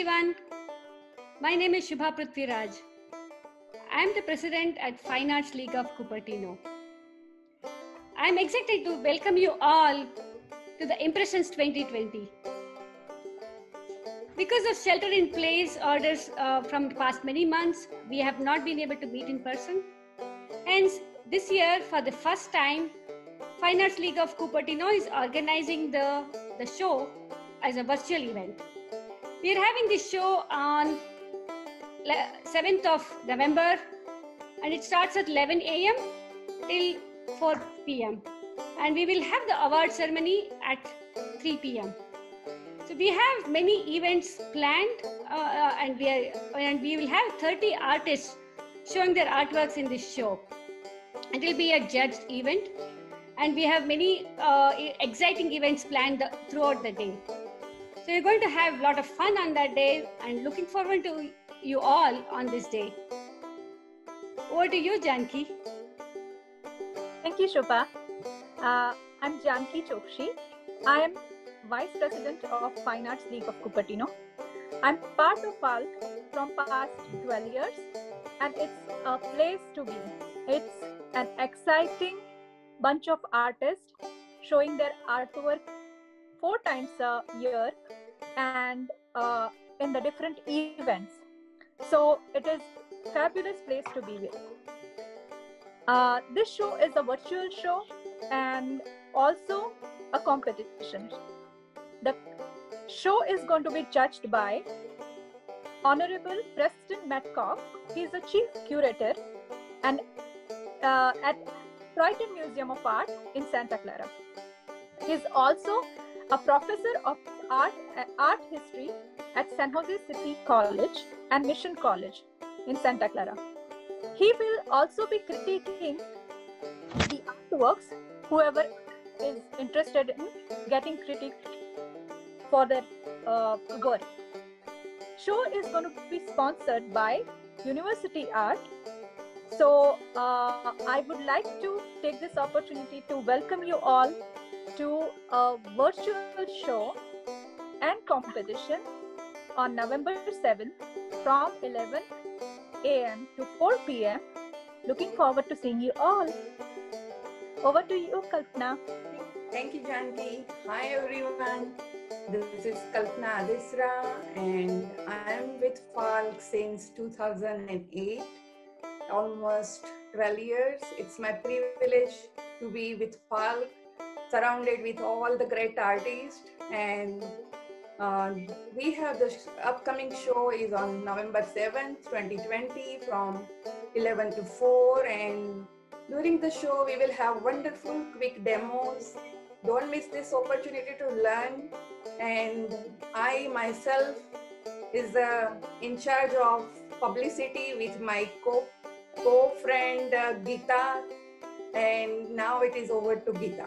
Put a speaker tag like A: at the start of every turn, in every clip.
A: everyone. My name is Shubha Prithviraj. I am the president at Fine Arts League of Cupertino. I am excited to welcome you all to the Impressions 2020. Because of shelter-in-place orders from the past many months, we have not been able to meet in person. Hence, this year, for the first time, Fine Arts League of Cupertino is organizing the show as a virtual event. We are having this show on 7th of November, and it starts at 11 a.m. till 4 p.m. And we will have the award ceremony at 3 p.m. So we have many events planned, and we will have 30 artists showing their artworks in this show. It will be a judged event, and we have many exciting events planned throughout the day. So you're going to have a lot of fun on that day, and looking forward to you all on this day. Over to you, Janki.
B: Thank you, Shubha. I'm Janki Chokshi. I am Vice President of Fine Arts League of Cupertino. I'm part of FALC from past 12 years, and it's a place to be. It's an exciting bunch of artists showing their artwork 4 times a year and in the different events. So it is a fabulous place to be with. This show is a virtual show and also a competition. The show is going to be judged by Honorable Preston Metcalf. He is the Chief Curator and at Croydon Museum of Art in Santa Clara. He is also a professor of art history at San Jose City College and Mission College in Santa Clara. He will also be critiquing the artworks, whoever is interested in getting critique for their work. Show is going to be sponsored by University Art. So I would like to take this opportunity to welcome you all to a virtual show and competition on November 7th from 11 a.m. to 4 p.m. Looking forward to seeing you all. Over to you, Kalpana.
C: Thank you, Janki. Hi, everyone. This is Kalpana Adisra, and I am with FALC since 2008, almost 12 years. It's my privilege to be with FALC, surrounded with all the great artists, and we have the upcoming show is on November 7th, 2020 from 11 to 4, and during the show we will have wonderful quick demos. Don't miss this opportunity to learn, and I myself is in charge of publicity with my co-friend Geeta, and now it is over to Geeta.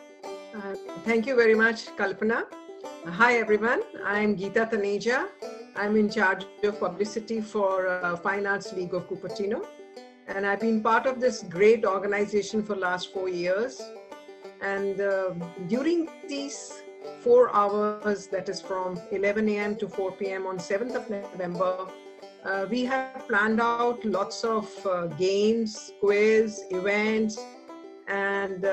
D: Thank you very much, Kalpana. Hi, everyone. I'm Geeta Taneja. I'm in charge of publicity for Fine Arts League of Cupertino. And I've been part of this great organization for the last 4 years. And during these 4 hours, that is from 11 a.m. to 4 p.m. on 7th of November, we have planned out lots of games, quiz, events, and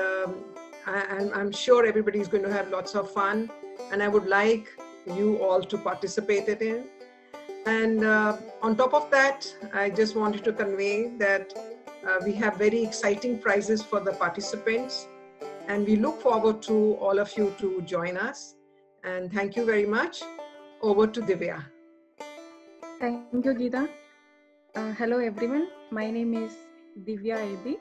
D: I'm sure everybody is going to have lots of fun, and I would like you all to participate in it. And on top of that, I just wanted to convey that we have very exciting prizes for the participants, and we look forward to all of you to join us. And thank you very much. Over to Divya.
E: Thank you, Geeta. Hello, everyone. My name is Divya AB.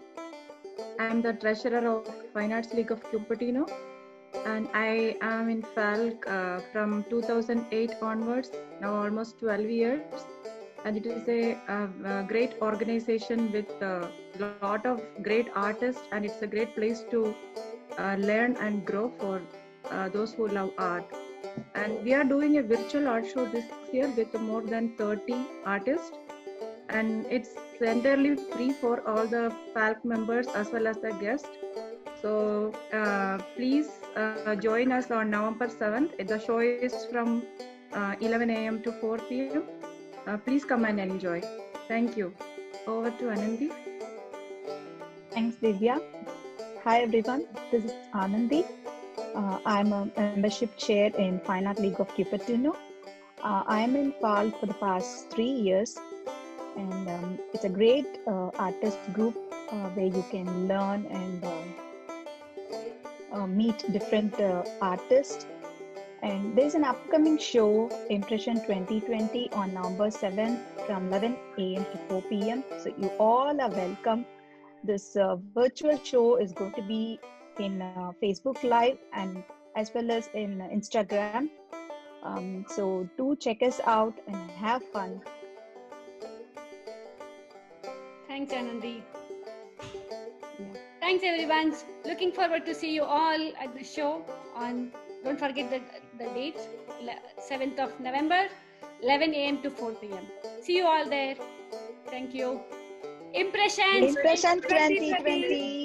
E: I am the treasurer of Fine Arts League of Cupertino, and I am in FALC from 2008 onwards, now almost 12 years. And it is a great organization with a lot of great artists, and it's a great place to learn and grow for those who love art. And we are doing a virtual art show this year with more than 30 artists, and it's entirely free for all the FALC members as well as the guests. So please join us on November 7th. The show is from 11 a.m. to 4 p.m. Please come and enjoy. Thank you. Over to Anandi.
B: Thanks, Divya. Hi, everyone. This is Anandi. I'm a membership chair in Fine Art League of Cupertino. I am in PAL for the past 3 years, and it's a great artist group where you can learn and meet different artists. And there's an upcoming show, Impression 2020, on November 7th from 11 a.m. to 4 p.m. So you all are welcome. This virtual show is going to be in Facebook Live and as well as in Instagram. So do check us out and have fun.
A: Thanks, Anandi. Thanks, everyone. Looking forward to see you all at the show on, don't forget the dates, 7th of November, 11 a.m. to 4 p.m. See you all there. Thank you. Impression
B: 2020.